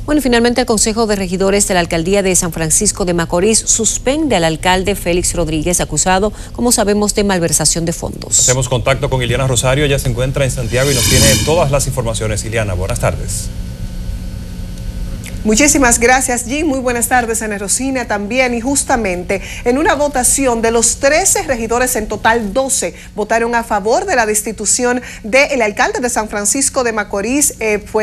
Bueno, finalmente el Consejo de Regidores de la Alcaldía de San Francisco de Macorís suspende al alcalde Félix Rodríguez, acusado, como sabemos, de malversación de fondos. Hacemos contacto con Iliana Rosario, ella se encuentra en Santiago y nos tiene todas las informaciones. Iliana, buenas tardes. Muchísimas gracias, Jim. Muy buenas tardes, Ana Rosina, también. Y justamente en una votación de los 13 regidores, en total 12 votaron a favor de la destitución del alcalde de San Francisco de Macorís,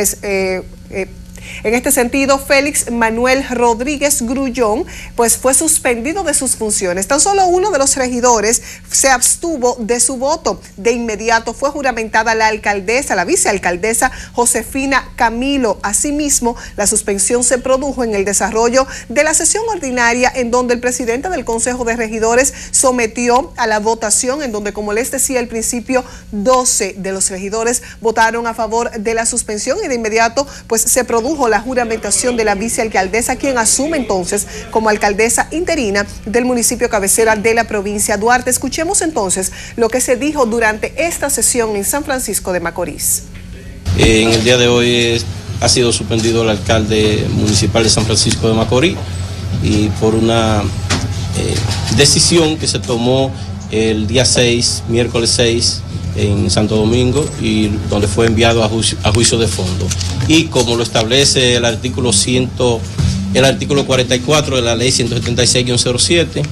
en este sentido, Félix Manuel Rodríguez Grullón, pues fue suspendido de sus funciones. Tan solo uno de los regidores se abstuvo de su voto. De inmediato fue juramentada la alcaldesa, la vicealcaldesa Josefina Camilo. Asimismo, la suspensión se produjo en el desarrollo de la sesión ordinaria, en donde el presidente del Consejo de Regidores sometió a la votación, en donde, como les decía al principio, 12 de los regidores votaron a favor de la suspensión y de inmediato pues se produjo la juramentación de la vicealcaldesa, quien asume entonces como alcaldesa interina del municipio cabecera de la provincia Duarte. Escuchemos entonces lo que se dijo durante esta sesión en San Francisco de Macorís. En el día de hoy ha sido suspendido el alcalde municipal de San Francisco de Macorís y por una decisión que se tomó el día 6, miércoles 6, en Santo Domingo, y donde fue enviado a juicio de fondo. Y como lo establece el artículo 44 de la ley 176-07,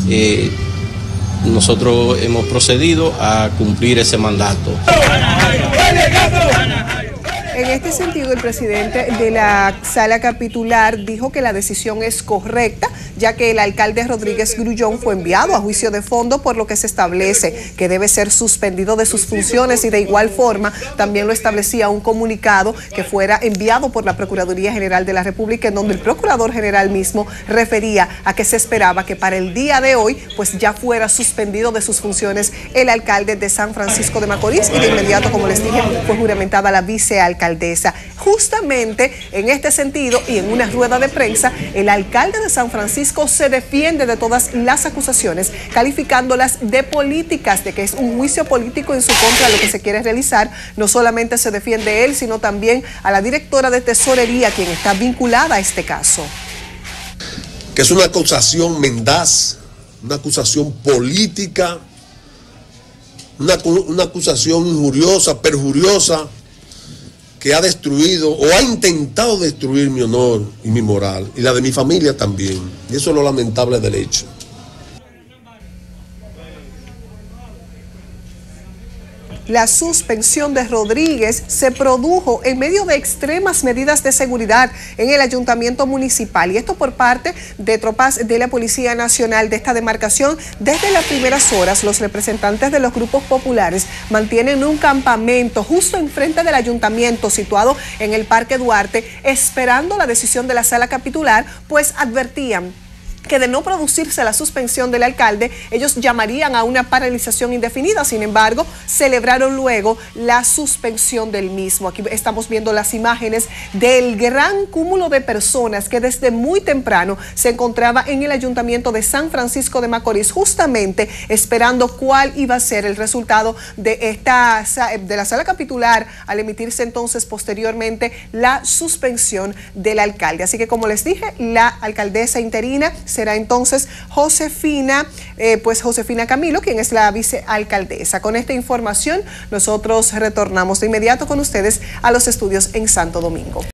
nosotros hemos procedido a cumplir ese mandato. En este sentido, el presidente de la sala capitular dijo que la decisión es correcta, ya que el alcalde Rodríguez Grullón fue enviado a juicio de fondo, por lo que se establece que debe ser suspendido de sus funciones, y de igual forma también lo establecía un comunicado que fuera enviado por la Procuraduría General de la República, en donde el Procurador General mismo refería a que se esperaba que para el día de hoy pues ya fuera suspendido de sus funciones el alcalde de San Francisco de Macorís, y de inmediato, como les dije, fue juramentada la vicealcaldesa. Justamente en este sentido, y en una rueda de prensa, el alcalde de San Francisco se defiende de todas las acusaciones, calificándolas de políticas, de que es un juicio político en su contra lo que se quiere realizar. No solamente se defiende él, sino también a la directora de Tesorería, quien está vinculada a este caso. Que es una acusación mendaz, una acusación política, una acusación injuriosa, perjuriosa, que ha destruido o ha intentado destruir mi honor y mi moral, y la de mi familia también. Y eso es lo lamentable del hecho. La suspensión de Rodríguez se produjo en medio de extremas medidas de seguridad en el ayuntamiento municipal, y esto por parte de tropas de la Policía Nacional de esta demarcación. Desde las primeras horas, los representantes de los grupos populares mantienen un campamento justo enfrente del ayuntamiento, situado en el Parque Duarte, esperando la decisión de la sala capitular, pues advertían que de no producirse la suspensión del alcalde, ellos llamarían a una paralización indefinida. Sin embargo, celebraron luego la suspensión del mismo. Aquí estamos viendo las imágenes del gran cúmulo de personas que desde muy temprano se encontraba en el ayuntamiento de San Francisco de Macorís, justamente esperando cuál iba a ser el resultado de la sala capitular, al emitirse entonces posteriormente la suspensión del alcalde. Así que, como les dije, la alcaldesa interina será entonces Josefina Camilo, quien es la vicealcaldesa. Con esta información, nosotros retornamos de inmediato con ustedes a los estudios en Santo Domingo.